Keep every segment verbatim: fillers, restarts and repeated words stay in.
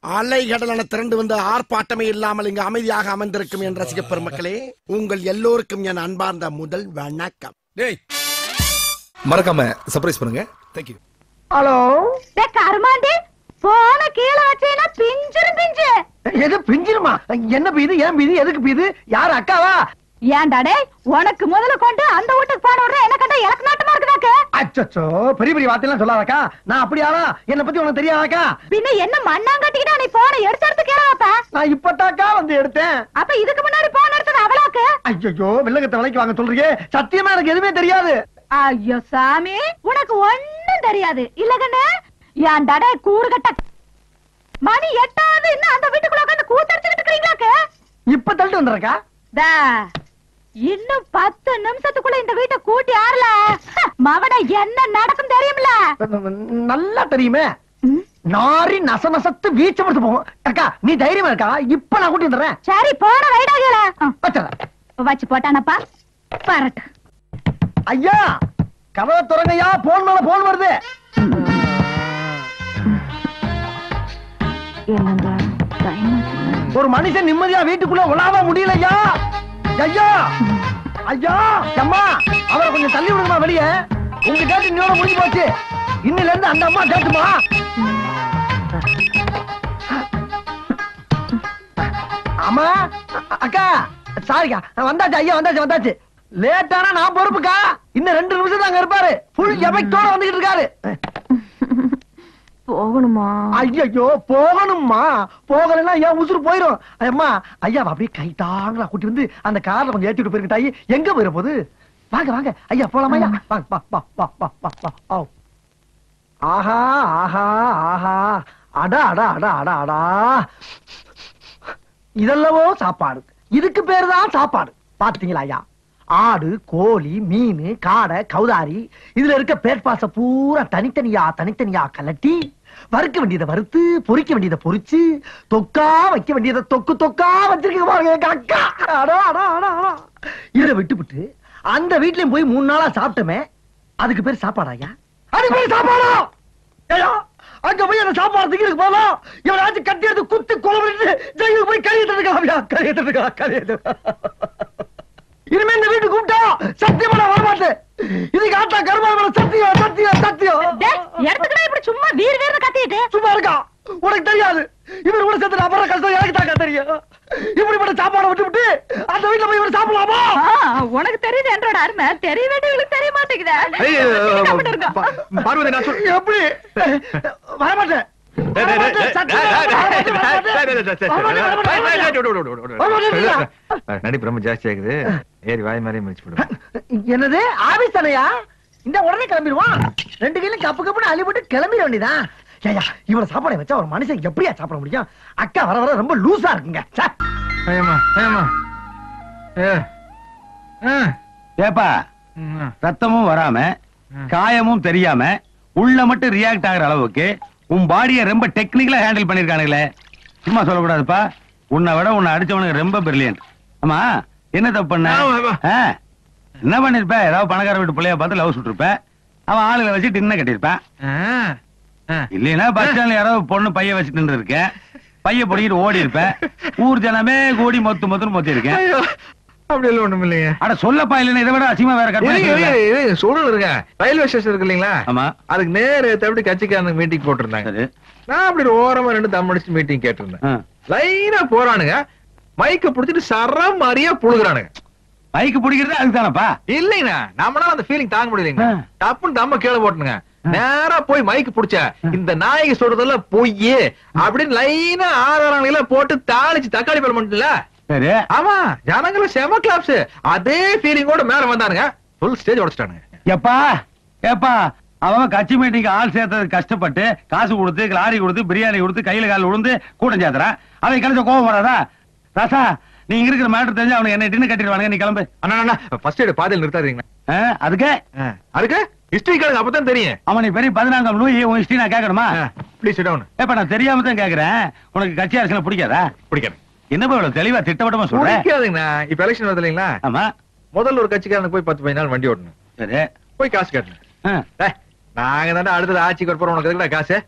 அலைகடலான திரண்டு வந்து ஆர்ப்பாட்டமே இல்லாமல் இங்கு அமைதியாக அமர்ந்திருக்கும் என் ரசிக பெருமக்களே, உங்கள் எல்லோருக்கும் என் அன்பார்ந்த முதல் வணக்கம். டேய் மறக்காம சர்ப்ரைஸ் பண்ணுங்க. Thank you. ஹலோ டே கர்மாண்டி, போன கீழ வச்சேனா பிஞ்சிரு பிஞ்சு. எது பிஞ்சிருமா? என்ன பீது? ஏன் பீது? எதுக்கு பீது? யார் அக்காவா? ஏன்டா டேய், உனக்கு முதல்ல கொண்டு அந்த வீட்டுக்கு போன உடனே என்ன கண்டா எனக்கு நாட்டமா இருக்குதாக்க? அச்சச்சோ, பெரிய பெரிய வார்த்தையெல்லாம் சொல்லாதக்கா. நான் அப்படியாடா? என்ன பத்தி உனக்கு தெரியாதாக்கா? பின்ன என்ன மண்ணாங்கட்டிக்கிட்டா நீ போன எடுத்து எடுத்து கேளவாப்பா? நான் இப்பதாக்கா வந்து எடுத்தேன். அப்ப இதுக்கு முன்னாடி போன எடுத்தது அவளாக்கு? ஐயோ, வெள்ளகத்தை விலைக்கு வாங்க சொல்றீங்க. சத்தியமா எனக்கு எதுவுமே தெரியாது. ஐயோ சாமி, உனக்கு ஒண்ணும் தெரியாது இல்ல கண்ணு? ஏன்டா டேய் கூறுகட்ட மணி எட்டாவது இன்னும் அந்த வீட்டுக்குள்ள உட்கார்ந்து கூத்தடிச்சிட்டு இருக்கீங்களாக்க? இப்ப தள்ளிட்டு வந்துறக்கா. டா இன்னும் பத்து நிமிஷத்துக்குள்ள இந்த வீட்டை கூட்டி ஆறல மவன என்ன நடக்கும் தெரியுமில்ல? நல்லா தெரியுமே. நாரி நச நசத்து வீச்ச முடிச்சு போவோம். அக்கா நீ தைரியமா இருக்கா? இப்ப நான் கூட்டி வந்துடுறேன். சரி போன வைடாகல வச்சா வச்சு போட்டானப்பா பரட்டு. ஐயா கதவை திறங்கய்யா, போன் மேல போன் வருது. ஒரு மனுஷன் நிம்மதியா வீட்டுக்குள்ள உலாவ முடியலையா? ஐயா ஐயா அம்மா, அவரை கொஞ்சம் தள்ளி விடுமா வெளியே. உங்க கேட்டு இன்னோட முடிஞ்சு போச்சு. இன்னில இருந்து அந்த அம்மா கேட்டுமா. அம்மா அக்கா சாரிக்கா, வந்தாச்சு ஐயா, வந்தாச்சு வந்தாச்சு. லேட்டானா நான் பொறுப்புக்கா. இன்னும் ரெண்டு நிமிஷம் தாங்க இருப்பாரு. புல் எபெக்டோட வந்துகிட்டு இருக்காரு. போகணுமா? ஐயோ போகணுமா? போகலன்னா ஏன் உசுறு போயிரும். அம்மா ஐயா அப்படியே கைட்டாங்களா கூட்டி வந்து அந்த கார்ல கொஞ்சம் ஏத்திட்டு போயிருக்க. தாயி எங்க போயிட போகுது? வாங்க வாங்க ஐயா போலாமா? ஐயா வாங்க வா வா வா வா வா வா. ஆஹா ஆஹா ஆஹா, அடா அடா அடா அடா அடா. இதெல்லவோ சாப்பாடு. இதுக்கு பேரு தான் சாப்பாடு. பாத்தீங்களா ஐயா? ஆடு, கோழி, மீன், காடை, கௌதாரி, இதுல இருக்க பேட்பாச பூரா தனித்தனியா தனித்தனியா கலட்டி வறுக்க வேண்டியதை வறுத்து, பொரிக்க வேண்டியதை பொரிச்சு, தொக்கா வைக்க வேண்டியதை தொக்கு தொக்கா வச்சிருக்க பாருங்க எங்க அக்கா. அடா அடா அடா அடா. இதை விட்டுவிட்டு அந்த வீட்லயும் போய் மூணு நாளா சாப்பிட்டமே, அதுக்கு பேர் சாப்பாடாயா? அதுக்கு பேர் சாப்பாடா? ஐயா அங்க போய் அந்த சாப்பாடு திங்கிறதுக்கு போகலாம். இவராச்சும் கட்டி எடுத்து குத்து கொலை பண்ணிட்டு ஜெயிலுக்கு போய் கழியிட்டு இருக்கா கழியிட்டு இருக்கா கழியிட்டு. இனிமே இந்த வீட்டு கூப்பிட்டா சத்தியமா நான் வரமாட்டேன். இதுக்கு ஆட்டா கருமாவள சத்தியம் சத்தியம் சத்தியம். எடுத்துக்கடா இப்படி சும்மா வீர் வீர்னு கத்திட்டு. சும்மா இருக்கா? உனக்கு தெரியாது. இவர் கூட சேர்த்து அப்புறம் கஷ்டம் எனக்கு தாக்கா தெரியும். இப்படிப்பட்ட சாப்பாடை விட்டு விட்டு அந்த வீட்டுல போய் இவர் சாப்பிடலாமா? உனக்கு தெரியுது என்றோட அருமை தெரிய வேண்டியவங்களுக்கு தெரிய மாட்டேங்குதா? பார்வதி நான் சொல்றேன். எப்படி வரமாட்டேன்? நடிப்பு ரொம்ப ஜாஸ்தி ஆகுது. ஏறி வாய் மாதிரி முடிச்சு போடு. என்னது ஆபீஸ் தானையா? இந்த உடனே கிளம்பிடுவான். ரெண்டு கையிலும் கப்பு கப்புன்னு அள்ளி போட்டு கிளம்பிட வேண்டியதான். ஏயா இவ்வளவு சாப்பாடை வச்சா ஒரு மனுஷன் எப்படியா சாப்பிட முடியும்? அக்கா வர வர ரொம்ப லூசா இருக்குங்க. ஏப்பா ரத்தமும் வராம காயமும் தெரியாம உள்ள மட்டும் ரியாக்ட் ஆகிற அளவுக்கு உன் பாடியை ரொம்ப டெக்னிக்கலா ஹேண்டில் பண்ணிருக்கானுங்களே. சும்மா சொல்லக்கூடாதுப்பா. உன்னை விட உன்னை அடிச்சவனுக்கு ரொம்ப பிரில்லியன்ட். ஆமா என்ன தப்பு பண்ண? என்ன பண்ணிருப்ப? ஏதாவது பணக்கார வீட்டு பிள்ளைய பார்த்து லவ் சுட்டிருப்ப. அவன் ஆளுகளை வச்சு டின்ன கட்டிருப்பேன். இல்லைன்னா பஸ் ஸ்டாண்ட்ல யாராவது பொண்ணு பைய வச்சுட்டு நின்று இருக்கேன். பைய பொடிக்கிட்டு ஓடி இருப்பேன். ஊர் ஜனமே கூடி மொத்து மொத்தம் மொத்தி இருக்கேன். அப்படி எல்லாம் ஒண்ணும் இல்லைங்க. அட சொல்லப்பா, இல்லைன்னா இதை விட அசிங்கமா வேற கட்ட சூழல் இருக்க. ரயில்வே ஸ்டேஷன் இருக்கு இல்லீங்களா? ஆமா. அதுக்கு நேரு எப்படி கட்சிக்காரங்க மீட்டிங் போட்டிருந்தாங்க. நான் அப்படி ஓரமா ரெண்டு தம் அடிச்சு மீட்டிங் கேட்டிருந்தேன். லைனா போறானுங்க, மைக்க புடிச்சிட்டு சரம் மாதிரியா புழுகுறானுங்க. மைக்கு பிடிக்கிறது அதுதானப்பா? இல்லைங்கண்ணா, நம்மளால அந்த ஃபீலிங் தாங்க முடியலைங்க. டப்புன்னு தம்ம கீழே போட்டுனுங்க. நேரா போய் மைக்கு புடிச்ச இந்த நாய்க்கு சொல்றதுல பொய்யே அப்படின்னு லைனா ஆதாரங்களை போட்டு தாளிச்சு தக்காளி பழம் பண்ணல. ஆமா, ஜனங்கள செம கிளாப்ஸ். அதே ஃபீலிங்கோட மேல வந்தானுங்க. Full stage உடைச்சிட்டானுங்க. எப்பா ஏப்பா அவன் கட்சி மீட்டிங் ஆள் சேர்த்தது கஷ்டப்பட்டு காசு கொடுத்து லாரி கொடுத்து பிரியாணி கொடுத்து கையில கால விழுந்து கூட்டம் சேர்த்துறான். அதை கழிச்ச கோவம் வராதா? ராசா நீங்க இருக்கிற மேட்டர் தெரிஞ்சு அவனுக்கு என்ன டின்னு கட்டிடுவானுங்க. நீ கிளம்பு. அண்ணா ஃபர்ஸ்ட் எய்ட் பாதையில் நிறுத்தாதீங்க. அதுக்கு அதுக்கு ஹிஸ்டரி கார்டு அப்பதான் தெரியும். அவன் நீ பெரிய பதினான்காம் நூய் உன் ஹிஸ்டரி நான் கேட்கணுமா? Please sit down. ஏப்பா நான் தெரியாம தான் கேக்குறேன். உனக்கு கட்சி அரசியல் பிடிக்காதா? பிடிக்காது. என்னப்பா இவ்வளவு தெளிவா திட்டவட்டமா சொல்றேன்? பிடிக்காதுங்கண்ணா. இப்ப எலெக்ஷன் வருது இல்லைங்களா? ஆமா. முதல்ல ஒரு கட்சிக்காரனுக்கு போய் பத்து பதினாலு வண்டி ஓட்டணும். சரி. போய் காசு கட்டணும். நாங்க தானே அடுத்தது ஆட்சிக்கு வரப்போறோம். உனக்கு எதுக்குடா காசு?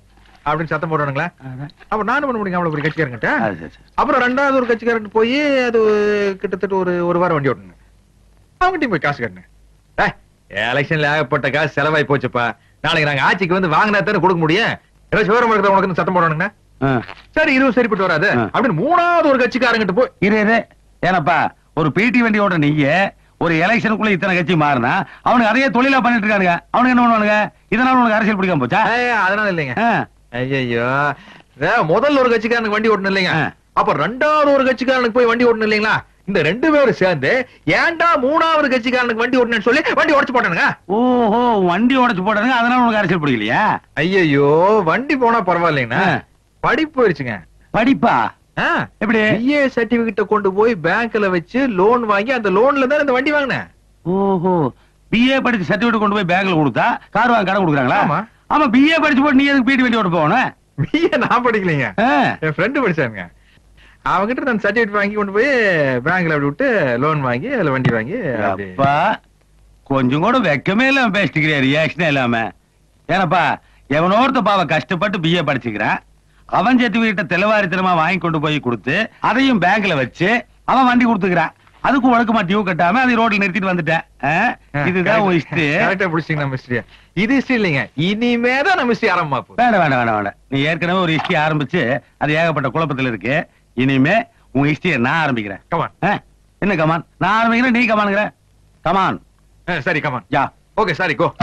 அப்படின்னு சத்தம் போடுவானுங்களா? அப்ப நானும் பண்ண முடியும் அவ்வளவு ஒரு கட்சிக்காரங்கிட்ட. அது சரி, சரி. அப்புறம் ரெண்டாவது ஒரு கட்சிக்காரன் போய் அது கிட்டத்தட்ட ஒரு ஒரு வாரம் வண்டி ஓட்டணும். அவங்ககிட்டயும் போய் காசு கட்டினேன். எலெக்ஷன்ல ஏகப்பட்ட காசு செலவாய் போச்சுப்பா. நாளைக்கு நாங்க ஆட்சிக்கு வந்து வாங்கினா தானே கொடுக்க முடியும். ஏதாவது விவரம் இருக்கிற உனக்கு சத்தம் போடுவானுங்க. ஆ. சரி இருபது சரிப்பட்டு வராது ஆ. அப்படின்னு மூணாவது ஒரு கட்சிக்காரங்கிட்ட போய் இரு இரு. ஏனப்பா ஒரு பிடி வண்டி ஓட்ட நீங்க ஒரு எலெக்ஷனுக்குள்ள இத்தனை கட்சி மாறினா அவனுக்கு அதையே தொழிலா பண்ணிட்டு இருக்கானுங்க. அவனுக்கு என்ன பண்ணுவானுங்க? இதனால உனக்கு அரசியல் பிடிக்காம போச்சா? ஏய், அதனால இல்லைங்க. ஆ. ஐயோ முதல்ல ஒரு கட்சிக்காரனுக்கு வண்டி ஓட்டணும் இல்லைங்க. ஆ. அப்ப ரெண்டாவது ஒரு கட்சிக்காரனுக்கு போய் வண்டி ஓட்டணும் இல்லைங்களா? இந்த ரெண்டு பேரும் சேர்ந்து ஏன்டா மூணாவது கட்சிக்காரனுக்கு வண்டி ஓட்டணும்னு சொல்லி வண்டி உடைச்சு போட்டானுங்க. ஓஹோ, வண்டி உடைச்சு போட்டானுங்க. அதனால உனக்கு அரசியல் பிடிக்கலையா? ஐயோ வண்டி போனா பரவாயில்லைங்கண்ணா. ஆ. படிப்பு போயிருச்சுங்க. படிப்பா? எப்படி? பிஏ சர்டிபிகேட்ட கொண்டு போய் பேங்க்ல வச்சு லோன் வாங்கி அந்த லோன்ல தான் இந்த வண்டி வாங்கினேன். ஓஹோ, பிஏ படிச்சு சர்டிபிகேட் கொண்டு போய் பேங்க்ல கொடுத்தா கார் வாங்க கடன் கொடுக்குறாங்களா? ஆமா. ஆமா, பிஏ படிச்சு போட்டு நீ எதுக்கு பிடி வண்டி ஓட்ட போகணும்? பிஏ நான் படிக்கலைங்க, ஆ. என் ஃப்ரெண்டு படிச்சானுங்க. அவங்கிட்ட நான் சர்டிபிகேட் வாங்கி கொண்டு போய் பேங்க்ல அப்படி விட்டு லோன் வாங்கி அதுல வண்டி வாங்கி அப்படி. அப்பா கொஞ்சம் கூட வெக்கமே இல்லாம பேசிக்கிறேன், ரியாக்ஷனே இல்லாம. ஏனப்பா எவனோர்த்த பாவ கஷ்டப்பட்டு பிஏ படிச்சுக்கிறான். அவன் சர்டிபிகேட்ட தெளிவாரித்தனமா வாங்கி கொண்டு போய் கொடுத்து அதையும் பேங்க்ல வச்சு அவன் வண்டி கொடுத்துக்கிறான். அதுக்கு ஒழுக்கமா டியூ கட்டாம அதை ரோட்ல நிறுத்திட்டு வந்துட்டேன். ஆ? இதுதான் உன் ஹிஸ்டரி. கரெக்டா பிடிச்சிங்க நம்ம ஹிஸ்டரி. இது ஹிஸ்டரி இல்லைங்க, இனிமேதான் நம்ம ஹிஸ்டரி ஆரம்பமா போகுது. வேண்டாம் வேண்டாம் வேண்டாம் வேண்டாம். நீ ஏற்கனவே ஒரு ஹிஸ்டரி ஆரம்பிச்சு அது ஏகப்பட்ட குழப்பத்துல இருக்கு. இனிமே உன் ஹிஸ்டரியை நான் ஆரம்பிக்கிறேன். கமான். ஆ? என்ன கமான்? நான் ஆரம்பிக்கிறேன், நீ கமானுங்கிற. கமான். சரி come on. Yeah. Okay sorry go.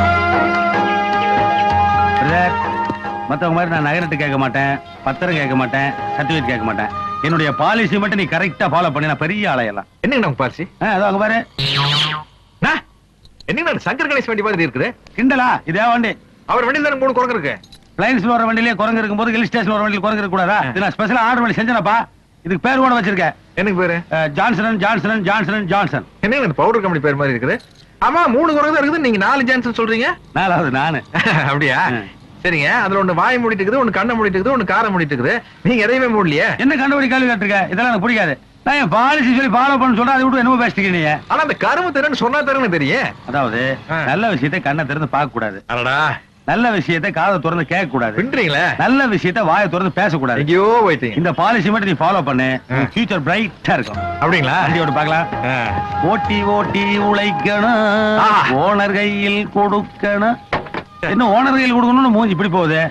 மத்தவங்க மாதிரி நான் நகரத்து கேட்க மாட்டேன், பத்திரம் கேட்க மாட்டேன், சர்டிபிகேட் கேட்க மாட்டேன். என்னுடைய பாலிசி மட்டும் நீ கரெக்டா ஃபாலோ பண்ணி நான் பெரிய ஆளையெல்லாம். என்னங்க நம்ம பாலிசி? அதோ அங்க பாரு. என்னங்க சங்கர் கணேஷ் வண்டி மாதிரி இருக்குது. கிண்டலா? இதே வண்டி. அவர் வண்டியில தான் மூணு குரங்கு இருக்கு. லைன்ஸ்ல வர வண்டியிலே குரங்கு இருக்கும் போது ஹில் ஸ்டேஷன் வர வண்டியில் குரங்கு இருக்க கூடாதா? இது நான் ஸ்பெஷலா ஆர்டர் பண்ணி செஞ்சேனப்பா. இதுக்கு பேர் கூட வச்சிருக்கேன். எனக்கு பேரு ஜான்சன் ஜான்சன் ஜான்சன் ஜான்சன். என்னங்க இந்த பவுடர் கம்பெனி பேர் மாதிரி இருக்குது. ஆமா மூணு குரங்கு தான் இருக்குது, நீங்க நாலு ஜான்சன் சொல்றீங்க. நாலாவது நானு. அப்படியா? சரிங்க. அதுல ஒண்ணு வாய் மூடிட்டு இருக்குது, ஒண்ணு கண்ணை மூடிட்டு இருக்குது, ஒண்ணு காரை மூடிட்டு இருக்குது. நீங்க எதையுமே மூடலையே. என்ன கண்டுபிடி கேள்வி கேட்டிருக்க? இதெல்லாம் எனக்கு பிடிக்காது. நான் என் பாலிசி சொல்லி ஃபாலோ பண்ண சொல்றேன், அதை விட்டு என்னமோ பேசிட்டு நீ. ஆனா அந்த கரும்பு திறன்னு சொன்னா தரணும் தெரியும். அதாவது நல்ல விஷயத்தை கண்ணை திறந்து பார்க்க கூடாது, அடடா நல்ல விஷயத்தை காதை திறந்து கேட்க கூடாது, பின்றீங்களே நல்ல விஷயத்தை வாயை திறந்து பேசக்கூடாது. எங்கேயோ போயிட்டீங்க. இந்த பாலிசி மட்டும் நீ ஃபாலோ பண்ணு, ஃபியூச்சர் பிரைட்டா இருக்கும். அப்படிங்களா? வண்டியோட பார்க்கலாம். ஓட்டி ஓட்டி உழைக்கணும், ஓனர் கையில் கொடுக்கணும். என்ன ஓனர் கையில் கொடுக்கணும்னு மூஞ்சி இப்படி போகுது?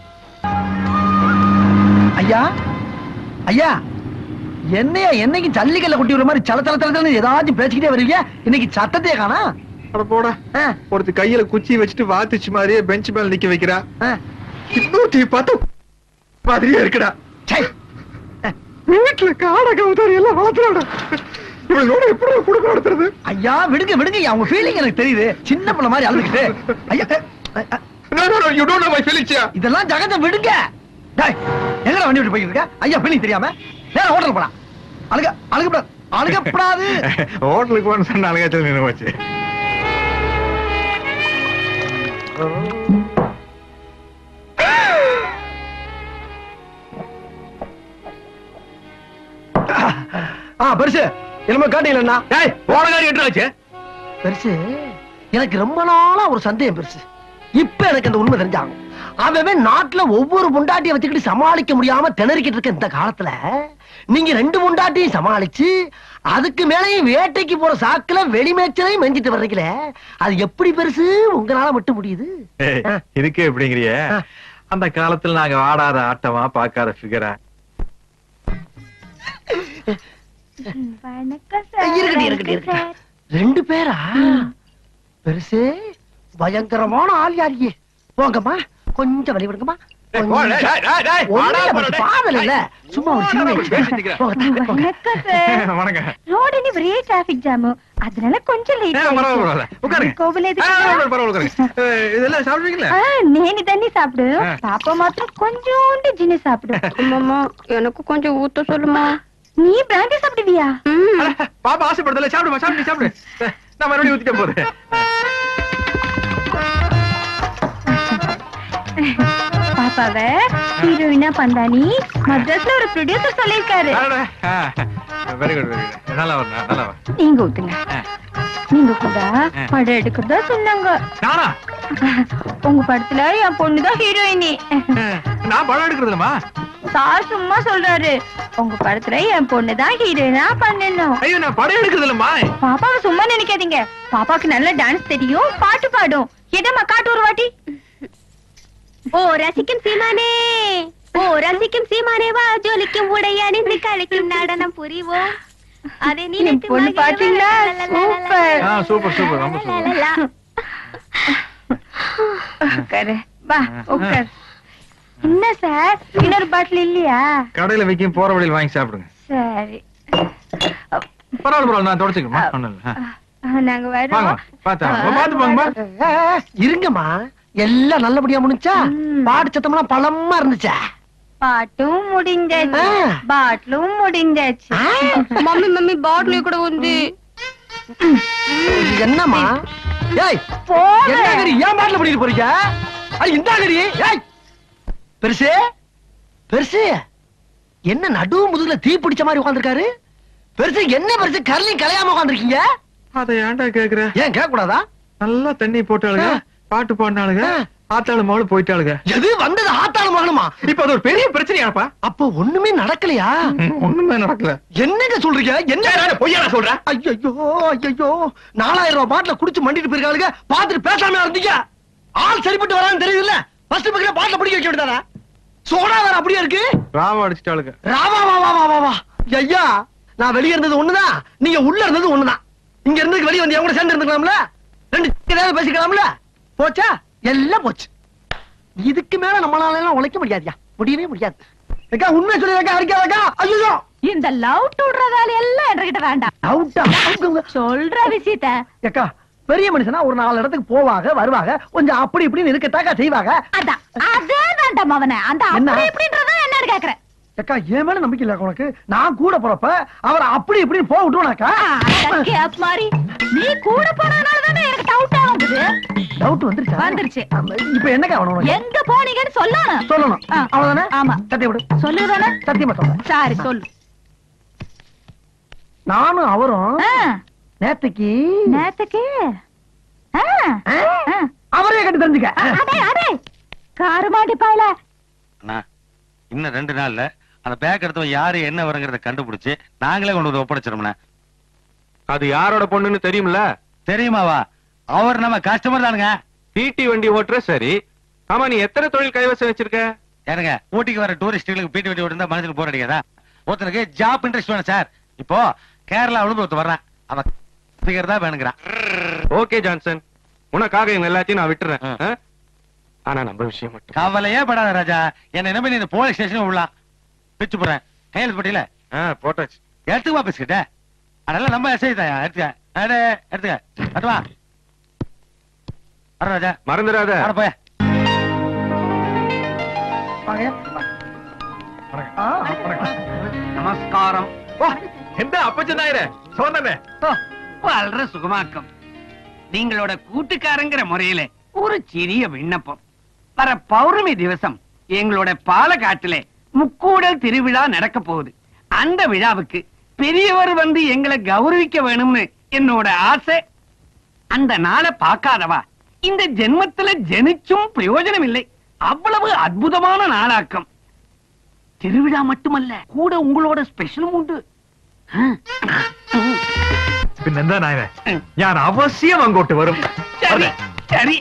ஐயா ஐயா, என்னையா என்னைக்கு ஜல்லிக்கல்ல கொட்டி விடுற மாதிரி சல சல சலன்னு ஏதாச்சும் பேசிக்கிட்டே வருவீங்க, இன்னைக்கு சத்தத்தையே காணா. அட போடா, ஒருத்தி கையில குச்சி வச்சுட்டு வாத்துச்சு மாதிரியே பெஞ்ச் மேல நிக்க வைக்கிறா. இன்னொருத்தி பார்த்து மாதிரியே இருக்குடா. வீட்டுல காட கவுதாரி எல்லாம் வளர்த்துறாடா. இவளோட எப்படி குடுக்க நடத்துறது? ஐயா விடுங்க விடுங்க, அவங்க ஃபீலிங் எனக்கு தெரியுது. சின்ன பிள்ளை மாதிரி அழுதுகிட்டு. ஐயா no no no you don't know my feelings. இதெல்லாம் ஜகத்தை விடுங்க. டேய் எங்கடா வண்டி விட்டு போயிட்டு இருக்க? ஐயா ஃபீலிங் தெரியாம நேரா ஹோட்டலுக்கு போலாம். அழுக அழுகப்படாது அழுகப்படாது. ஹோட்டலுக்கு போன சொன்ன அழுகாச்சல் நின்னு போச்சு. ஆ பெருசு என்னமோ காட்டீங்களா? டேய் போன காடி எட்றாச்சு. பெருசு எனக்கு ரொம்ப நாளா ஒரு சந்தேகம் பெருசு. இப்ப எனக்கு அந்த உண்மை தெரிஞ்சாகும். அவன் நாட்டுல ஒவ்வொரு முண்டாட்டியை வச்சுக்கிட்டு சமாளிக்க முடியாம திணறிக்கிட்டு இருக்க இந்த காலத்துல நீங்க ரெண்டு முண்டாட்டியும் சமாளிச்சு அதுக்கு மேலையும் வேட்டைக்கு போற சாக்குல வெளிமேச்சலையும் மெஞ்சிட்டு வர்றீங்களே, அது எப்படி பெருசு உங்களால மட்டும் முடியுது? இதுக்கு எப்படிங்கிறிய? அந்த காலத்துல நாங்க ஆடாத ஆட்டமா பாக்காத ஃபிகரா. இருக்கட்டும் இருக்கட்டும் இருக்கட்டும். ரெண்டு பேரா? பெருசு பயங்கரமான ஆள் யாரியே. போங்கம்மா கொஞ்சம் வழி விடுங்கம்மா. சும்மா ஒரு சின்ன ரோடு ஒரே டிராபிக் ஜாம், அதனால கொஞ்சம் நேனி தண்ணி சாப்பிடு, பாப்பா மாத்திரம் கொஞ்சோண்டு ஜின்னு சாப்பிடு. அம்மா எனக்கு கொஞ்சம் ஊத்த சொல்லுமா. நீ பிராண்டி சாப்பிடுவியா? பாப்பா ஆசைப்படுதல, சாப்பிடுமா சாப்பிடு சாப்பிடு. நான் மறுபடியும் ஊத்திட்டேன் போது. பாப்பாவ ஹீரோயினா பந்தானி மദ്രാஸ்ல ஒரு ப்ரொடியூசர் சொல்லிருக்காரு. வெரி குட் வெரி குட் நல்லா வரணும் நல்லா வா. நீங்க ஊத்துங்க. நீங்க கூட படம் எடுக்கிறதா சொன்னாங்க. நானா? உங்க படத்துல என் பொண்ணுதான் ஹீரோயினி. நான் படம் எடுக்கிறதுலமா? சார் சும்மா சொல்றாரு. உங்க படத்துல என் பொண்ணுதான் ஹீரோயினா பண்ணணும். ஐயோ நான் படம் எடுக்கிறதுலமா. பாப்பாவை சும்மா நினைக்காதீங்க. பாப்பாக்கு நல்ல டான்ஸ் தெரியும், பாட்டு பாடும். எதம்மா காட்டு ஒரு வாட்டி. ஓ ரசிக்கும் சீமானே, ஓ ரசிக்கும் சீமானே வா, ஜொலிக்கும் உடையானே கலைக்கும் நடனம் புரிவோம். அதே நீ பொண்ணு பாத்தீங்களா? சூப்பர். ஆ சூப்பர் சூப்பர் ரொம்ப சூப்பர். உட்காரு வா உட்கார். என்ன சார் இன்னொரு பாட்டில் இல்லையா? கடையில வைக்கும் போற வழியில் வாங்கி சாப்பிடுங்க. சரி பரவாயில்ல பரவாயில்ல நான் தொடச்சுக்கிறேன். ஒண்ணும் இல்ல. நாங்க வாங்க வரோம். பாத்தா பாத்து போங்கம்மா. இருங்கம்மா, எல்லாம் நல்லபடியா முடிஞ்சா? பாட்டு சத்தம்லாம் பலமா இருந்துச்சா? பாட்டும் முடிஞ்சாச்சு, பாட்டிலும் முடிஞ்சாச்சு. మమ్మీ మమ్మీ బాటిల్ ఇక్కడ ఉంది. என்னம்மா? ஏய் என்ன கறி ஏன் பாட்டில் பண்ணிட்டு போறீங்க? அது இந்த கறி. ஏய் பெருசு பெருசு என்ன நடு முதுகுல தீ பிடிச்ச மாதிரி உட்கார்ந்திருக்காரு? பெருசு என்ன பெருசு கரலையும் கலையாம உட்கார்ந்திருக்கீங்க? அதை ஏன்டா கேக்குற? ஏன் கேட்க கூடாதா? நல்லா தண்ணி போட்டாளுங்க, பாட்டு பாடினாளுங்க, ஆத்தாளு மகளும் போயிட்டாளுங்க. எது வந்தது ஆத்தாளு மகனுமா? இப்ப அது ஒரு பெரிய பிரச்சனையாப்பா. அப்போ ஒண்ணுமே நடக்கலையா? ஒண்ணுமே நடக்கல. என்னங்க சொல்றீங்க? என்ன பொய்யா சொல்ற? ஐயோ ஐயோ, நாலாயிரம் ரூபாய் பாட்டில குடிச்சு மண்டிட்டு போயிருக்காளுங்க. பாத்துட்டு பேசாம இருந்தீங்க. ஆள் சரிப்பட்டு வரான்னு தெரியுதுல்ல. ஃபர்ஸ்ட் பக்கத்துல பாட்டில பிடிக்க வைக்க வேண்டியதானே? சோடா வேற அப்படியே இருக்கு. ராவா அடிச்சிட்டாளுங்க. ராவா வா வா வா வா வா. ஐயா நான் வெளிய இருந்தது ஒண்ணுதான், நீங்க உள்ள இருந்தது ஒண்ணுதான். இங்க இருந்து வெளிய வந்து கூட சேர்ந்து இருந்துக்கலாம்ல, ரெண்டு ஏதாவது பேசிக்கலாம்ல. போச்சா? எல்லாம் போச்சு. இதுக்கு மேல நம்மளால எல்லாம் உழைக்க முடியாதுயா, முடியவே முடியாது. அக்கா உண்மை சொல்லிருக்கா அடிக்காதக்கா. ஐயோ இந்த லவ் டுடுறதால எல்லாம் என்கிட்ட வேண்டாம். அவுட்டா சொல்ற விஷயத்த அக்கா, பெரிய மனுஷனா ஒரு நாலு இடத்துக்கு போவாங்க வருவாங்க, கொஞ்சம் அப்படி இப்படின்னு இருக்கட்டாக்கா செய்வாங்க. அதான் அதே வேண்டாம் அவனை. அந்த என்ன? அப்படி இப்படின்றத என்னன்னு கேக்குறேன். அக்கா என் மேல நம்பிக்கை இல்ல உனக்கு? நான் கூட போறப்ப அவரை அப்படி இப்படின்னு போக விட்டுருவானாக்கா? கேப் மாதிரி நீ கூட போனதுனாலதானே எனக்கு டவுட் ஆகுது. டவுட் வந்துருச்சா? வந்துருச்சு. இப்ப என்னக்கா வேணும் உனக்கு? எங்க போனீங்கன்னு சொல்லணும். சொல்லணும். ஆ. அவ்வளவுதானே? ஆமா. சத்தியம் விடு. சொல்லுதானே? சத்தியமா சொல்றேன். சரி சொல்லு. நானும் அவரும் ஆ, நேத்துக்கு நேத்துக்கு ஆ, ஆ? ஆ. அவரே கட்டி தெரிஞ்சுக்க. அடே அடே காரு மாட்டி பாயல. அண்ணா, இன்னும் ரெண்டு நாள்ல அந்த பேக் எடுத்தவன் யாரு என்ன வருங்கிறத கண்டுபிடிச்சு நாங்களே கொண்டு வந்து ஒப்படைச்சிரும்ண்ணா. அது யாரோட பொண்ணுன்னு தெரியும்ல? தெரியுமாவா? அவர் நம்ம கஸ்டமர் தானுங்க. பிடி வண்டி ஓட்டுற சரி. ஆமா நீ எத்தனை தொழில் கைவசம் வச்சிருக்க? ஏனுங்க, ஊட்டிக்கு வர டூரிஸ்டுகளுக்கு பீட்டி வண்டி ஓட்டுறதா மனசுக்கு போர் அடிக்காதா? ஒருத்தனுக்கு ஜாப் இன்ட்ரெஸ்ட் வேணும் சார். இப்போ கேரளா விழுந்து ஒருத்தர் வர்றான், அவன் தான் வேணுங்கிறான். ஓகே ஜான்சன், உனக்காக இவங்க எல்லாத்தையும் நான் விட்டுறேன். ஆ? ஆனா நம்ம விஷயம் மட்டும் கவலையே படாத ராஜா. என்ன நம்பி நீ இந்த போலீஸ் ஸ்டேஷன் விடலாம். பிச்சு போறேன் கையெழுத்து போட்டியில போட்டாச்சு. எடுத்துக்குவா பிஸ்கிட்ட. அதெல்லாம் நம்ம எஸ்ஐ தான். எடுத்துக்க அடே எடுத்துக்க அதுவா வர ராஜா. மறந்துடாத. வர போய. நமஸ்காரம். எந்த அப்பச்சன் நாயரே சோதனை வாழ்ற சுகமாக்கம். நீங்களோட கூட்டுக்காரங்கிற முறையில ஒரு சிறிய விண்ணப்பம். வர பௌர்ணமி திவசம் எங்களோட பாலக்காட்டுல முக்கூடல் திருவிழா நடக்க போகுது. அந்த விழாவுக்கு பெரியவர் வந்து எங்களை கௌரவிக்க வேணும்னு என்னோட ஆசை. அந்த நாளை பார்க்காதவா இந்த ஜென்மத்துல ஜெனிச்சும் பிரயோஜனம் இல்லை. அவ்வளவு அற்புதமான நாளாக்கம். திருவிழா மட்டுமல்ல, கூட உங்களோட ஸ்பெஷலும் உண்டு. പിന്നെന്താ നായരെ, ഞാൻ അവശ്യം അങ്ങോട്ട് വരും. சரி சரி.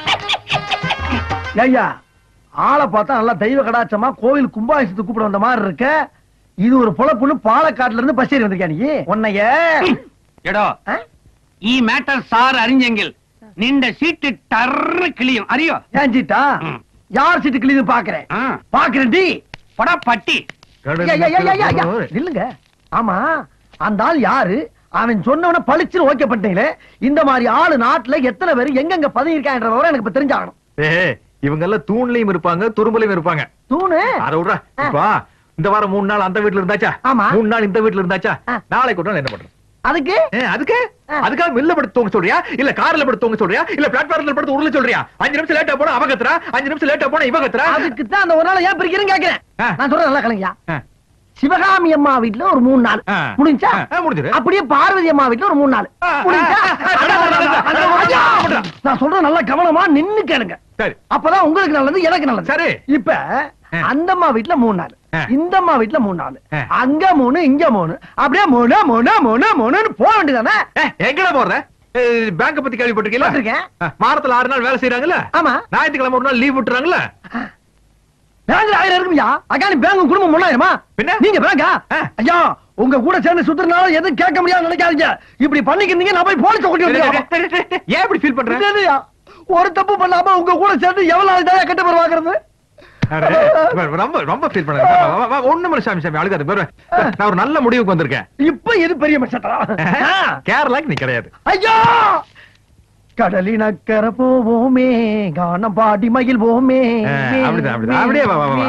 ஐயா ஆளை பார்த்தா நல்லா தெய்வ கடாட்சமா கோவில் கும்பாபிஷேகத்துக்கு கூப்பிட வந்த மாதிரி இருக்க. இது ஒரு பொழப்புன்னு பாலக்காட்டுல இருந்து பஸ் ஏறி வந்திருக்கா நீ? உன்னைய എടോ ഈ മാറ്റർ സാർ അറിഞ്ഞെങ്കിൽ നിന്റെ സീറ്റ് ടർന്ന് കിളിയും അറിയോ? ஏஞ்சிட்டா யார் சீட்டு கிளிது பாக்குறேன் பாக்குறேன் டி படா பட்டி. இல்லங்க. ஆமா அந்த ஆள் யாரு? அவன் சொன்னவன பளிச்சுன்னு ஓகே பண்ணிட்டீங்களே. இந்த மாதிரி ஆளு நாட்டுல எத்தனை பேர் எங்கெங்க பதவி இருக்கான்ற விவரம் எனக்கு இப்ப தெரிஞ்சாகணும். இவங்க எல்லாம் தூண்லயும் இருப்பாங்க, துரும்புலயும் இருப்பாங்க. தூணு அத விடுறா. இப்ப இந்த வாரம் மூணு நாள் அந்த வீட்டுல இருந்தாச்சா, ஆமா. மூணு நாள் இந்த வீட்டுல இருந்தாச்சா, நாளைக்கு ஒரு நாள் என்ன பண்றது? அதுக்கு அதுக்கு அதுக்காக மில்ல படுத்து தூங்க சொல்றியா, இல்ல கார்ல படுத்து தூங்க சொல்றியா, இல்ல பிளாட்ஃபார்ம்ல படுத்து உருள சொல்றியா? அஞ்சு நிமிஷம் லேட்டா போனா அவ கத்துறா, அஞ்சு நிமிஷம் லேட்டா போனா இவ கத்துறா. அதுக்கு தான் அந்த ஒரு நாள் ஏன் பிரிக்கிறேன்னு கேக்குறேன். நான் சொல்றேன் நல்லா கலங்கயா. சிவகாமி அம்மா வீட்டுல ஒரு மூணு நாள் ஆ. முடிஞ்சா ஆ, முடிஞ்சிரு. அப்படியே பார்வதி அம்மா வீட்டுல ஒரு மூணு நாள் ஆ, முடிஞ்சா ஆ, ஆ, ஆ, ஆ, ஆ, ஆ, ஐயா! ஆ, நான் சொல்ற நல்லா கவனமா நின்னு கேளுங்க சரி அப்பதான் உங்களுக்கு நல்லது எனக்கு நல்லது சரி. இப்ப அந்த அம்மா வீட்டுல மூணு நாள் ஆ. இந்த அம்மா வீட்டுல மூணு நாள் ஆ. அங்க மூணு இங்க மூணு அப்படியே மூணு மூணு மூணு மூணுன்னு போக வேண்டியதானே எங்கடா போற பேங்க பத்தி கேள்விப்பட்டிருக்கீங்களா பட்டிருக்கேன். வாரத்துல ஆறு நாள் வேலை செய்யறாங்கல்ல ஆமா ஞாயிற்றுக்கிழமை ஒரு நாள் லீவ் விட்டுறாங்கல்ல பேங்க்ல ஆயிரம் இருக்குயா அக்கானி பேங்க் குடும்பம் முன்னாயிரமா பின்ன? நீங்க பேங்கா ஆ. ஐயா உங்க கூட சேர்ந்து சுத்துறதுனால எதுவும் கேட்க முடியாது நினைக்காதீங்க இப்படி பண்ணிக்கிறீங்க நான் போய் போலீஸ் கொட்டி விட்டுருவேன். ஏன் இப்படி ஃபீல் பண்ற இல்லையா, ஒரு தப்பு பண்ணாம உங்க கூட சேர்ந்து எவ்வளவு நாள் தான் கெட்ட பேர் வாங்குறது அடே, ரொம்ப ரொம்ப ஃபீல் பண்ண ஒண்ணு மணி சாமி சாமி அழுகாது பாரு. நான் ஒரு நல்ல முடிவுக்கு வந்திருக்கேன். இப்ப இது பெரிய மச்சட்டா கேரளாக்கு நீ கிடையாது. ஐயா கடலினக்கர போவோமே கானம் பாடி மகிழ் போமே ஆ, அப்படிதான் அப்படிதான் அப்படியே வா வா வா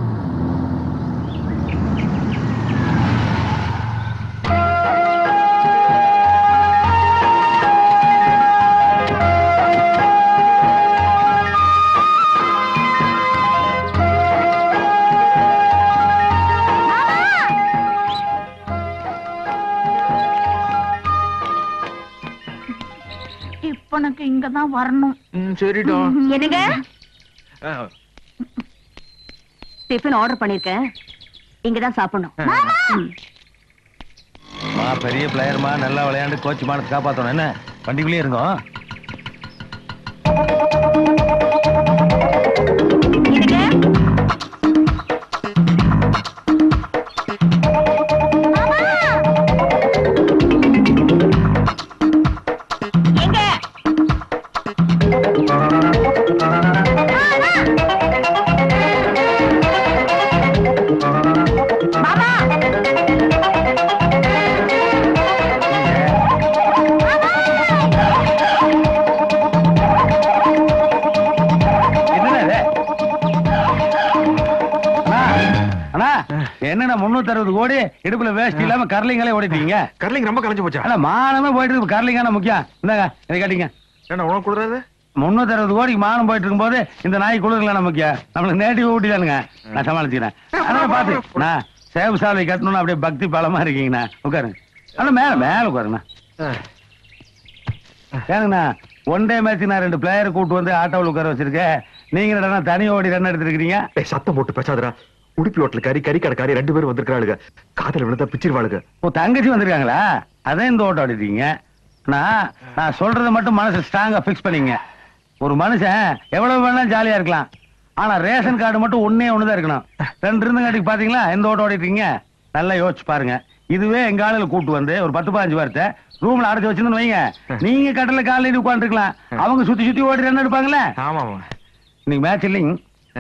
இப்ப எனக்கு இங்கதான் வரணும். ம், சரிடா. என்னங்க ஆ, டிஃபன் ஆர்டர் பண்ணிருக்கேன் இங்கதான் சாப்பிடணும். ம். மா பெரிய பிளேயர்மா நல்லா விளையாண்டு கோச் மானத்தை காப்பாத்தணும் என்ன வண்டிக்குள்ளேயே இருந்தோம். என்னங்க எங்க மாமா என்னண்ணா இது? அண்ணா, அண்ணா என்னண்ணா முன்னூத்தி அறுபது கோடி இடுப்புல வேஸ்ட் இல்லாம கர்லிங்களே ஓடிட்டீங்க. கர்லிங் ரொம்ப கலைஞ்சு போச்சா? ஆனா மானமே போயிட்டு இருக்கு கர்லிங்கான முக்கியம். இந்தாங்க இதை காட்டிங்க. என்ன உனக்கு கொடுறாது? முன்னூத்தி அறுபது கோடிக்கு மானம் போயிட்டு இருக்கும் போது இந்த நாய் குளிர்களான முக்கியம். நம்மளுக்கு நேட்டிவ் ஊட்டிதானுங்க. நான் சமாளிச்சுக்கிறேன். அதனால பாத்து நான் சேவு சாலை கட்டணும்னு அப்படியே பக்தி பாலமா இருக்கீங்கண்ணா. உட்காருங்க. ஆனா மேல மேல உட்காருங்கண்ணா. ஏனுங்கண்ணா ஒன் டே மேட்ச் நான் ரெண்டு பிளேயர் கூட்டு வந்து ஆட்டோவில் உட்கார வச்சிருக்கேன். நீங்க என்னடா தனி ஓடி ரன் எடுத்துருக்கீங்க. ஏய், சத்தம் போட்டு பேசாதடா. உடுப்பி ஹோட்டல் கறி கறி கடை கறி ரெண்டு பேரும் வந்திருக்காளுங்க. காதல விழுந்தா பிச்சிருவாளுங்க. ஓ தங்கச்சி வந்திருக்காங்களா? அதான் இந்த ஓட்டம் ஆடிட்டீங்க. நான் நான் சொல்றதை மட்டும் மனசு ஸ்ட்ராங்கா பிக்ஸ் பண்ணீங்க. ஒரு மனுஷன் எவ்வளவு வேணாலும் ஜாலியா இருக்கலாம். ஆனா ரேஷன் கார்டு மட்டும் ஒன்னே ஒண்ணுதான் இருக்கணும். ரெண்டு இருந்தங்காட்டிக்கு பாத்தீங்களா எந்த ஓட்டம் ஓடிட்டீங்க. நல்லா யோசிச்சு பாருங்க. இதுவே எங்க ஆளுல கூட்டு வந்து ஒரு பத்து பதினஞ்சு வாரத்தை ரூம்ல அடைச்சு வச்சிருந்து வைங்க. நீங்க கட்டல காலையில உட்காந்து இருக்கலாம். அவங்க சுத்தி சுத்தி ஓடி ரன் எடுப்பாங்களே. ஆமா இன்னைக்கு மேட்ச் இல்லைங்க.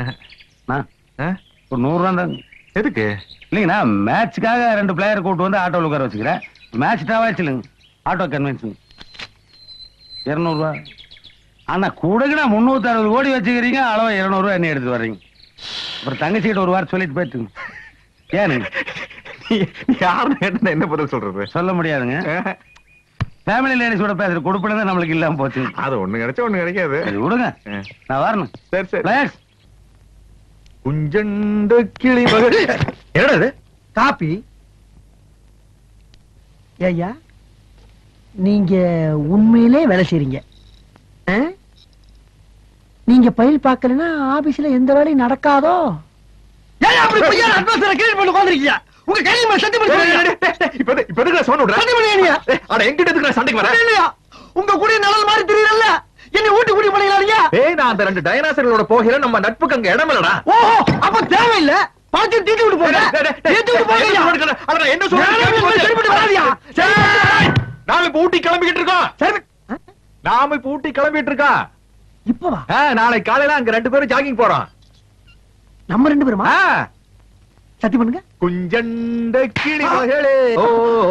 ஒரு நூறு ரூபா தான். எதுக்கு? இல்லைங்கண்ணா மேட்சுக்காக ரெண்டு பிளேயர் கூட்டு வந்து ஆட்டோவில் உட்கார வச்சுக்கிறேன். மேட்ச் டாவாச்சு இல்லைங்க. ஆட்டோ கன்வென்ஸ் இருநூறு ரூபா. ஆனா கூடக்குண்ணா முன்னூத்தி அறுபது கோடி வச்சுக்கிறீங்க. அளவு இருநூறு ரூபா என்ன எடுத்து வர்றீங்க. அப்புறம் தங்கச்சிக்கிட்ட ஒரு வாரம் சொல்லிட்டு போயிட்டுங்க. ஏனுங்க யாருன்னு என்ன பதில் சொல்றது? சொல்ல முடியாதுங்க. ஃபேமிலி லேடிஸோட பேசுற கொடுப்பில நம்மளுக்கு இல்லாம போச்சு. அது ஒண்ணு கிடைச்சா ஒண்ணு கிடைக்காது. சரி விடுங்க. நான் வரணும். சரி சரி. பிளேயர்ஸ் குஞ்சண்ட கிளி மகள். என்னடா இது? காப்பி. ஐயா நீங்க உண்மையிலே வேலை செய்றீங்க. ஆ? நீங்க பயில் பார்க்கலன்னா ஆபீஸ்ல எந்த வேலையும் நடக்காதோ. ஏன் அப்படி பொய்யான அட்வான்ஸ்ல கீழ் பண்ணி உட்கார்ந்திருக்கீங்க? உங்க கையில மேல சட்டி பண்ணி இப்ப இப்ப எதுக்கு சவுண்ட் விடுற? சட்டி பண்ணியா? அட எங்கிட்ட எதுக்கு சண்டைக்கு வர? இல்லையா உங்க கூட நிழல் மாதிரி தெரியல. என்ன ஊட்டி ஊட்டி பண்ணீங்களா? ஏய் நான் அந்த ரெண்டு டைனாசர்களோட போகிறேன். நம்ம நட்புக்கு அங்க இடம் இல்லடா. ஓஹோ அப்ப தேவையில்லை. பாத்து தீட்டி விட்டு போங்க. தீட்டி விட்டு போங்க. அட நான் என்ன சொல்றேன்? சரிப்பட்டு வராதியா? நாம இப்ப ஊட்டி கிளம்பிக்கிட்டு இருக்கோம். சரி நாம இப்ப ஊட்டி கிளம்பிட்டு இருக்கோம். இப்பவா? நாளை காலையில அங்க ரெண்டு பேரும் ஜாகிங் போறோம். நம்ம ரெண்டு பேருமா? சத்தி பண்ணுங்க. குஞ்சண்ட கிளி மகளே. ஓ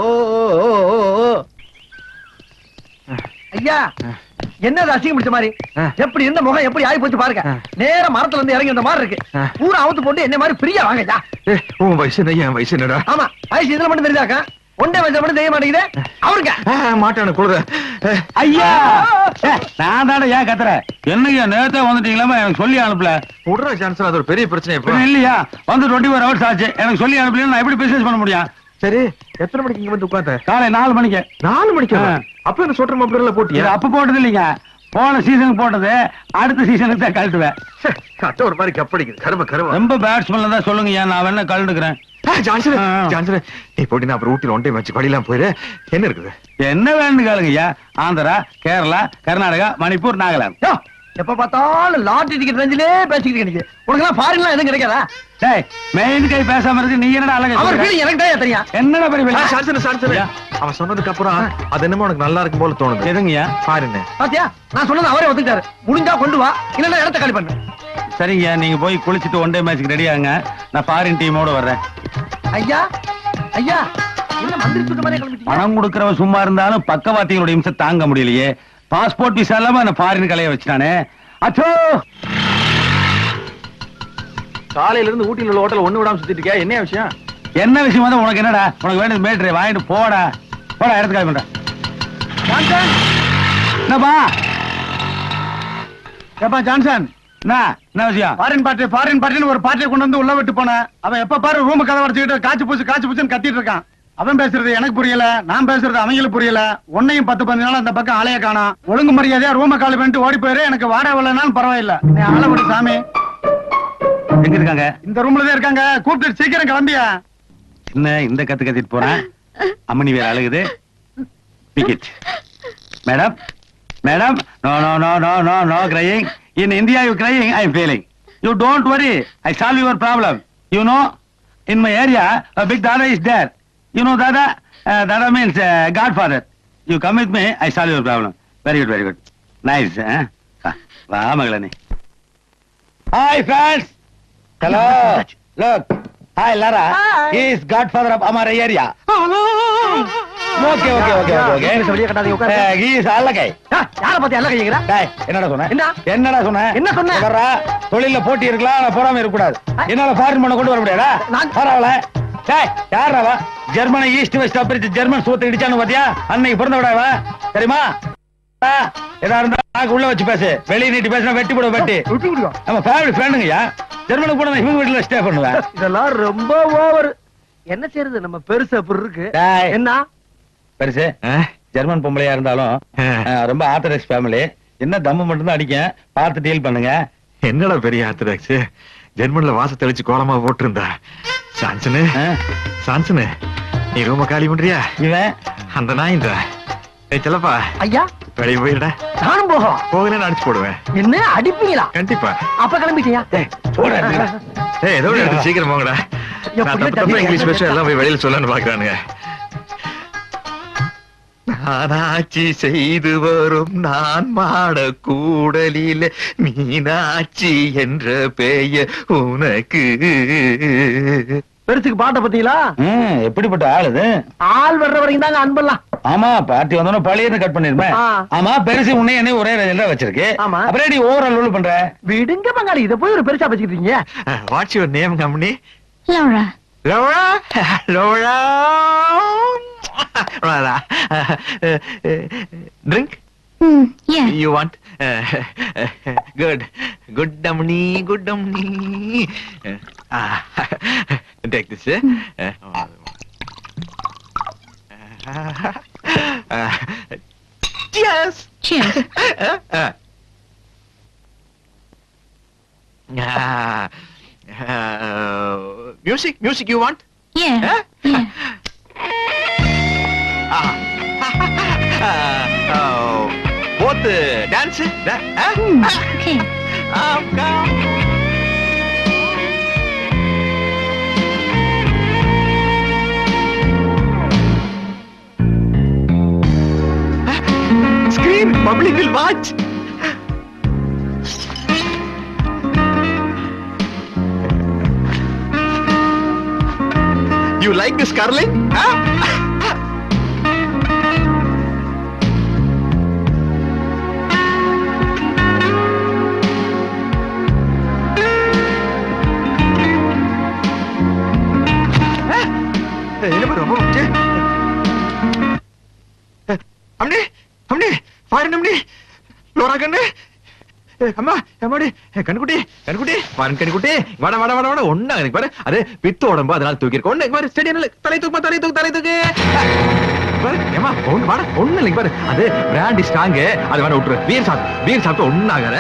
ஐயா என்ன அசிங்கம் பிடிச்ச மாதிரி எப்படி இருந்த முகம் எப்படி ஆகி போச்சு பாருங்க. நேர மரத்துல இருந்து இறங்கி வந்த மாதிரி இருக்கு. பூரா அவுத்து போட்டு என்ன மாதிரி பிரியா வாங்க. உன் வயசு என்ன என் வயசு என்னடா? ஆமா வயசு இதுல மட்டும் தெரிஞ்சாக்க ஒன்றே வயசுல மட்டும் தெரிய மாட்டேங்குது. அவருங்க மாட்டான குளிர. ஐயா நான் தானே ஏன் கத்துற. என்னையா நேரத்தே வந்துட்டீங்களா? எனக்கு சொல்லி அனுப்பல. விடுற சான்ஸ், அது ஒரு பெரிய பிரச்சனை. இப்ப இல்லையா வந்து டுவெண்ட்டி ஃபோர் ஹவர்ஸ் ஆச்சு, எனக்கு சொல்லி அனுப்பல. நான் எப்படி பிசினஸ் பண்ண முடியும்? சரி, எத்தனை மணிக்கு இங்க வந்து உட்கார்ந்த? காலை நாலு மணிக்கு. நாலு மணிக்கு? அப்ப என்ன சொல்ற மாப்பிள்ள போட்டியா? அப்ப போட்டது இல்லைங்க, போன சீசனுக்கு போட்டது. அடுத்த சீசனுக்கு தான் கழட்டுவேன். கட்ட ஒரு மாதிரி கப்படிக்குது. கரும கரும. ரொம்ப பேட்ஸ்மேன் தான் சொல்லுங்க, நான் வேணா கழண்டுக்கிறேன். ஜான்சன் ஜான்சன் நீ போட்டினா அப்புறம் ஊட்டில ஒன் டைம் வச்சு படியெல்லாம் போயிரு. என்ன இருக்குது? என்ன வேணும்னு கேளுங்கய்யா. ஆந்திரா, கேரளா, கர்நாடகா, மணிப்பூர், நாகாலாந்து. எப்ப பார்த்தாலும் லாட்டரி டிக்கெட் ரேஞ்சிலே பேசிக்கிட்டு கிடைக்குது. உனக்கு எல்லாம் ஃபாரின்லாம் எதுவும் கிடைக்காதா? டேய், மெயின் கை பேசாம இருக்கு. நீ என்னடா அழகு? அவர் ஃபீலிங் எனக்கு தான் தெரியும். என்னடா பெரிய ஜான்சன் ஜான்சன் அவன் சொன்னதுக்கு அப்புறம் அது என்னமோ உனக்கு நல்லா இருக்கும் போல தோணுது. எதுங்கய்யா? ஃபாரின். பாத்தியா, நான் சொன்னது அவரே ஒத்துக்கிட்டாரு. முடிஞ்சா கொண்டு வா, இல்லன்னா இடத்த காலி பண்ணு. சரிங்க, நீங்க போய் குளிச்சுட்டு ஒன் டே மேட்ச்க்கு ரெடி ஆகுங்க. நான் ஃபாரின் டீமோட வர்றேன். ஐயா ஐயா, என்ன மந்திரி சுத்த மாதிரி கிளம்பிட்டீங்க? பணம் கொடுக்கறவன் சும்மா இருந்தாலும் பக்கவாத்திகளோட இம்சை தாங்க முடியலையே. பாஸ்போர்ட் விசா இல்லாம என்ன ஃபாரின் கலைய வச்சுட்டானே. அச்சோ, காலையில இருந்து ஊட்டில உள்ள ஹோட்டல் ஒண்ணு விடாம சுத்திட்டு இருக்கியா? என்ன விஷயம்? என்ன விஷயம் வந்து உனக்கு என்னடா? உனக்கு வேண்டியது மேட்ரு வாங்கிட்டு போடா. போடா, இடத்துக்கு கால் பண்றேன். என்னப்பா ஏப்பா ஜான்சன், என்ன என்ன விஷயம்? ஃபாரின் பார்ட்டி ஃபாரின் பார்ட்டின்னு ஒரு பார்ட்டியை கொண்டு வந்து உள்ள விட்டு போனேன். அவன் எப்ப பாரு ரூம் கதை வச்சுக்கிட்டு காய்ச்சி பூச்சி காய்ச்சி பூச்சின்னு கத்திட்டு இருக்கான். அவன் பேசுறது எனக்கு புரியல, நான் பேசுறது அவங்களுக்கு புரியல. உன்னையும் பத்து பதினஞ்சு நாள் அந்த பக்கம் ஆளைய காணோம். ஒழுங்கு மரியாதையா ரூம காலி பண்ணிட்டு ஓடி போயிரு. எனக்கு வாடகை வரலனாலும் பரவாயில்ல. நீ ஆள விடு சாமி. எங்க இருக்காங்க? இந்த ரூம்ல தான் இருக்காங்க. கூப்பிட்டு சீக்கிரம் கிளம்பியா. என்ன இந்த கத்து கத்திட்டு போறேன்? அம்மனி வேற அழுகுது. Ticket madam madam. No no no no no no crying. In India you crying, I am feeling. You don't worry, I solve your problem. You know, in my area a big Dada is there. You know Dada? Uh, Dada means uh, Godfather. You come with me, I solve your problem. Very good, very good. Nice, eh? Va magalani. Hi friends. Hello. Look. Hi Lara. Hi. He is Godfather of our area. Hello. Okay, okay, okay, okay, okay. வெளிய கட்டாதீங்க, உட்காருங்க. Uh, he is Allagai. யார பத்தி எல்லாம் கேக்குறா? டேய், என்னடா சொன்ன? என்ன? என்னடா சொன்ன? என்ன சொன்ன? வர்றா, தொழில்ல போட்டி இருக்கலாம், ஆனா போடாம இருக்க கூடாது. என்னால ஃபாரின் பண்ண கொண்டு வர முடியாதா? நான் பரவாயில்ல. டேய், யாரா அவ? ஜெர்மனை ஈஸ்ட் வெஸ்ட் அப்பிரிச்சு ஜெர்மன் சூத்த இடிச்சானு பாத்தியா? அன்னைக்கு பிறந்தவடா அவ. தெரியுமா? ஏதா இருந்தா நாக்கு உள்ள வச்சு பேசு. வெளிய நீட்டி பேசினா வெட்டி போட வெட்டி. விட்டு விடுங்க. நம்ம ஃபேமிலி ஃப்ரெண்டுங்கயா. ஜெர்மனுக்கு போனா இவங்க வீட்டுல ஸ்டே பண்ணுவேன். இதெல்லாம் ரொம்ப ஓவர். என்ன செய்யறது, நம்ம பெருசு அப்படி இருக்கு. டேய், என்ன பெருசு? ஜெர்மன் பொம்பளையா இருந்தாலும் அஹ், ரொம்ப ஆர்த்தடாக்ஸ் ஃபேமிலி. என்ன தம்மு மட்டும் தான் அடிக்கேன். பார்த்து டீல் பண்ணுங்க. என்னடா பெரிய ஆர்த்தடாக்ஸ்? ஜெர்மன்ல வாச தெளிச்சு கோலமா போட்டிருந்தா. சான்சனு சான்சனு நீ ரூம காலி பண்றியா? இவன் அந்த நாய் இந்த ஏய் செல்லப்பா, ஐயா வெளிய போயிடா. நானும் போகலாம். போகலன்னு அடிச்சு போடுவேன். என்ன அடிப்பீங்களா? கண்டிப்பா. அப்ப கிளம்பிட்டியா? ஏய் ஏதோ ஒரு இடத்துக்கு சீக்கிரம் போங்கடா. நான் தப்பு தப்பா இங்கிலீஷ் பேச எல்லாம் போய் வெளியில சொல்லன்னு பாக்குறானுங்க. நானாட்சி செய்து வரும் நான் மாட கூடலில மீனாட்சி என்ற பெயர் உனக்கு. பெருசுக்கு பாட்ட பத்தீங்களா? எப்படிப்பட்ட ஆள் இது? ஆள் வர்ற வரைக்கும் தாங்க அன்பெல்லாம். ஆமா, பார்ட்டி வந்தோம் பழைய கட் பண்ணிருப்பேன். ஆ. ஆமா, பெருசு உன்னை என்ன ஒரே ரேஞ்சில வச்சிருக்கு. ஆமா. அப்புறம் நீ ஓவரால் லோல் பண்ற. விடுங்க பங்காளி, இத போய் ஒரு பெருசா வச்சுக்கிட்டீங்க. What's your name company? Laura. Laura? Laura? Laura. Drink? Hmm, yeah. You want? Good. Good dummy, good dummy. Take this. Cheers. Cheers. Uh, uh, music, music you want? Yeah. Huh? Yeah. Ah. uh, oh, both uh, dance? Da- huh? Hmm, okay. Um, come. Scream, public will watch. You like this curling? Huh? என்ன பண்ணுவோம்? அம்னே அம்னே பாரு அம்னே Lola கண்ணு அம்மா அம்மாடி கண்குட்டி கண்குட்டி பாரு கண்குட்டி வட வட வட வட ஒண்ணா எனக்கு பாரு அது பித்து உடம்பு அதனால தூக்கி இருக்க ஒண்ணு பாரு ஸ்டெடி தலை தூக்கு தலை தூக்கு தலை தூக்கு பாரு ஏமா ஒண்ணு வாட ஒண்ணு இல்லைங்க பாரு அது பிராண்டி ஸ்ட்ராங் அது வேணா விட்டுரு பீர் சாப்பிட்டு பீர் சாப்பிட்டு ஒண்ணாகற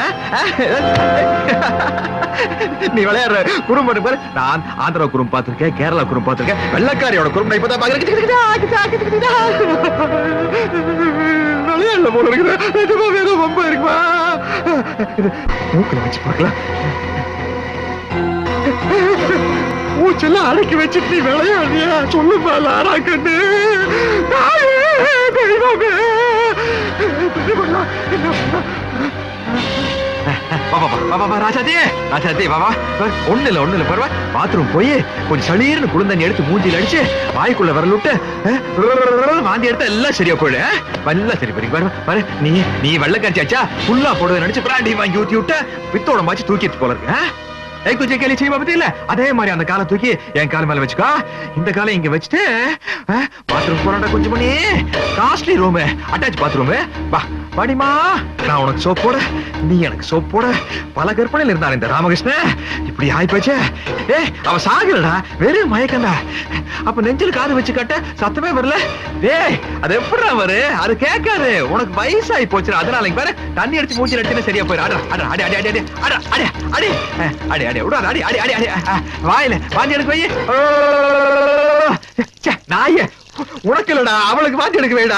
நீ விளையாடுற குறும்பு பாரு நான் ஆந்திரா குறும்பு பார்த்திருக்கேன் கேரளா குறும்பு பார்த்திருக்கேன் வெள்ளக்காரியோட குறும்பு நான் இப்பதான் பாக்குறேன் விளையாடல போல இருக்குது நிஜமா வேணும் ரொம்ப இருக்குமா மூக்கில் வச்சு பார்க்கலாம் மூச்செல்லாம் அடக்கி வச்சுட்டு நீ விளையாடியா சொல்லுமா லாரா கண்ணு தெய்வமே ராஜாதே ராஜாதே பாபா ஒண்ணு இல்ல ஒண்ணு இல்ல பரவா பாத்ரூம் போய் கொஞ்சம் சளீர்னு குளிர்ந்தண்ணி எடுத்து மூஞ்சில அடிச்சு வாய்க்குள்ள வரல விட்டு வாந்தி எடுத்தா எல்லாம் சரியா போயிடு எல்லாம் சரி போறீங்க பாரு பாரு நீ நீ வெள்ளக்காச்சாச்சா ஃபுல்லா போடுவேன் நினைச்சு பிராண்டி வாங்கி ஊத்தி விட்டு பித்தோட மாச்சு தூக்கிட்டு போல இருக்கு கொஞ்சம் கேள்வி செய்ய பத்தி இல்ல அதே மாதிரி அந்த காலை தூக்கி என் கால மேல வச்சுக்கோ இந்த காலை இங்க வச்சுட்டு பாத்ரூம் போறாண்டா கொஞ்சம் பண்ணி காஸ்ட்லி ரூம் அட்டாச் பாத்ரூம் வா பாடிமா நான் உனக்கு சோப் போட நீ எனக்கு சோப் போட பல கற்பனையில இருந்தான் இந்த ராமகிருஷ்ணன் இப்படி ஆயிப்போச்சு ஏ அவ சாகலடா வெறும் மயக்கண்டா அப்ப நெஞ்சில் காது வச்சு கட்ட சத்தமே வரல டேய் அது எப்படிடா வரு அது கேட்காது உனக்கு வயசாகி போச்சு அதனால பாரு தண்ணி அடிச்சு மூஞ்சி அடிச்சுன்னு சரியா போயிரு அட அட அடி அடி அடி அட அடி அடி அடி அடி விடாத அடி அடி அடி அடி வாயில வாந்தி எடுக்க வை நாயே உனக்கு இல்லடா அவளுக்கு வாந்தி எடுக்க வைடா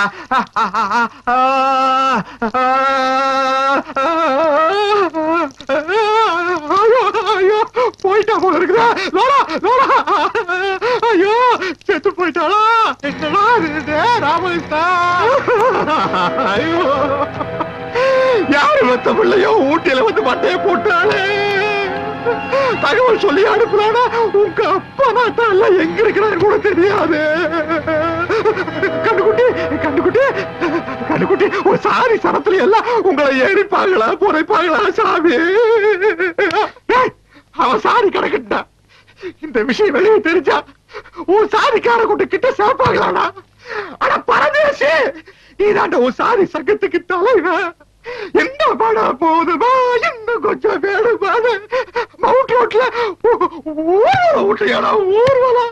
போயிட்டா போல இருக்குதா லோலா லோலா ஐயோ செத்து போயிட்டாளா என்னடா இது ராமகிருஷ்ணா ஐயோ யாரு வந்த பிள்ளையோ ஊட்டியில வந்து மண்டையை போட்டாளே தகவல் சொல்லி அனுப்புறானா உங்க அப்பா நாட்டால எங்க இருக்கிறாரு கூட தெரியாது கண்டுகுட்டி கண்டுகுட்டி கண்டுகுட்டி ஒரு சாரி சரத்துல எல்லாம் உங்களை ஏறிப்பாங்களா புரைப்பாங்களா சாமி அவன் சாரி கிடக்கட்டா இந்த விஷயம் வெளியே தெரிஞ்சா உன் சாரிக்கார கூட்ட கிட்ட சேர்ப்பாங்களாடா ஆனா பரதேசி நீதாண்ட உன் சாரி சங்கத்துக்கு தலைவன் என்ன பட போதுமா இன்னும் கொஞ்சம் வேணுமா மவுண்ட் ரோட்ல ஊர்வலம் ஊர்வலம்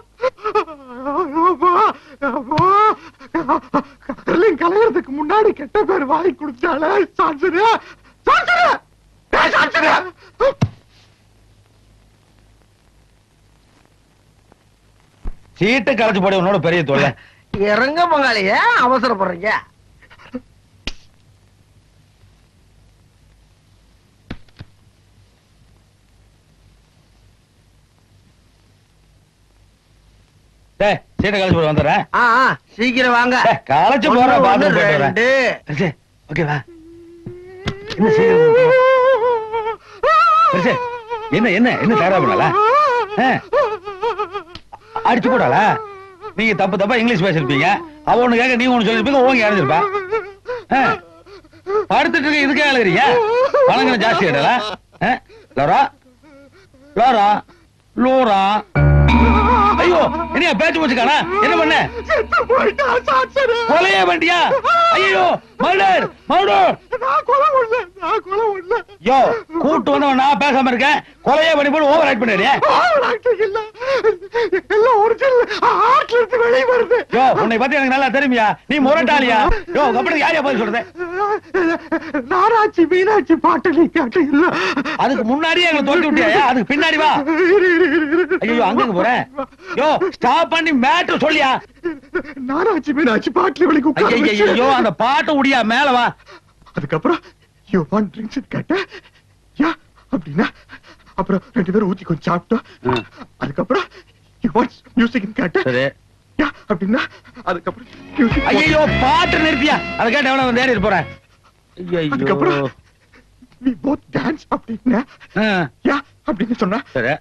கலையறதுக்கு முன்னாடி கெட்ட பேர் வாங்கி கொடுத்தால சான்சரியா சான்சரியா சான்சரியா சீட்டு கலைச்சு போட உன்னோட பெரிய தொல்லை இறங்க பங்காளிய அவசரப்படுறீங்க சீட்டை கலைச்சு போட வந்துடுறேன் சீக்கிரம் வாங்க கலைச்சு போற பாத்ரூம் போயிட்டு வரேன் ஓகேவா என்ன சீக்கிரம் என்ன என்ன என்ன தயாரா பண்ணல அடிச்சு போடாளா நீங்க தப்பு தப்பா இங்கிலீஷ் பேசிருப்பீங்க அவ ஒண்ணு கேட்க நீங்க ஒண்ணு சொல்லிருப்பீங்க ஓங்க இறஞ்சிருப்பா படுத்துட்டு இருக்க இதுக்கே அழுகிறீங்க பழங்கிற ஜாஸ்தி ஆயிடல லோரா லோரா லோரா ஐயோ என்ன பேச்சு வச்சுக்கானா என்ன பண்ண கொலையே பண்ணியா ஐயோ மர்டர் மர்டர் யோ கூட்டு வந்து நான் பேசாம இருக்கேன் கொலையே பண்ணி போட்டு ஓவர் ஆக்ட் பண்ணிடுறியா யோ உன்னை பத்தி எனக்கு நல்லா தெரியுமியா நீ முரட்டாளியா யோ அப்படி யாரையா பதில் சொல்றது நாராட்சி மீனாட்சி பாட்டு நீ கேட்டு இல்ல அதுக்கு முன்னாடியே எங்களை தோண்டி விட்டியா அதுக்கு பின்னாடி வா ஐயோ அங்க போறேன் யோ ஸ்டாப் பண்ணி மேட்டர் சொல்லியா நாராட்சி மீனாட்சி பாட்டுல வலிக்கு ஐயோ அந்த பாட்டு உடியா மேல வா அதுக்கப்புறம் யூ வாண்ட் ட்ரிங்க்ஸ் கேட்ட யா அப்படின்னா அப்புறம் ரெண்டு பேரும் ஊத்தி கொஞ்சம் சாப்பிட்டோம் அதுக்கப்புறம் யூ வாண்ட் மியூசிக் கேட்ட சரி யா அப்படின்னா அதுக்கப்புறம் ஐயோ பாட்டு நிறுத்தியா அதை கேட்ட எவ்வளவு வந்து ஏறி போறேன் அதுக்கப்புறம் we both dance அப்படின்னா யா அப்படின்னு சொன்னா சரி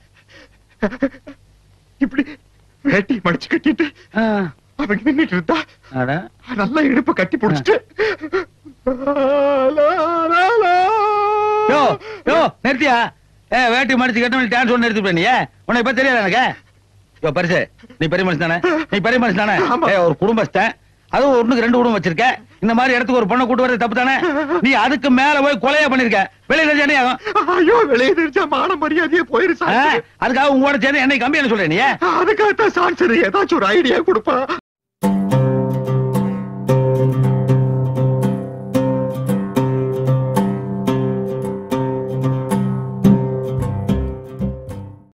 இப்படி வேட்டி மடிச்சு கட்டிட்டு அவங்க நின்னுட்டு இருந்தா நல்லா இடுப்ப கட்டி பிடிச்சிட்டு யோ யோ நிறுத்தியா ஏ வேட்டி மடிச்சு கட்ட டான்ஸ் ஒண்ணு நிறுத்தி பண்ணியே உன்னை இப்ப தெரியாது எனக்கு யோ பரிசு நீ பெரிய மனுஷன் தானே நீ பெரிய மனுஷன் தானே ஒரு குடும்பஸ்தன் அதுவும் ஒண்ணுக்கு ரெண்டு குடும்பம் வச்சிருக்க இந்த மாதிரி இடத்துக்கு ஒரு பொண்ணை கூட்டு வரது தப்பு தானே? நீ அதுக்கு மேல போய் கொலையா பண்ணிருக்க. வெளியில தெரிஞ்சா என்ன ஆகும்? ஐயோ வெளியே தெரிஞ்சா மான மரியாதையே போயிரு ஆ, அதுக்காக உங்களோட சேர்ந்து என்னை கம்பி என்ன சொல்ற நீ? அதுக்காகத்தான் சான்சர் ஏதாச்சும் ஒரு ஐடியா கொடுப்பா.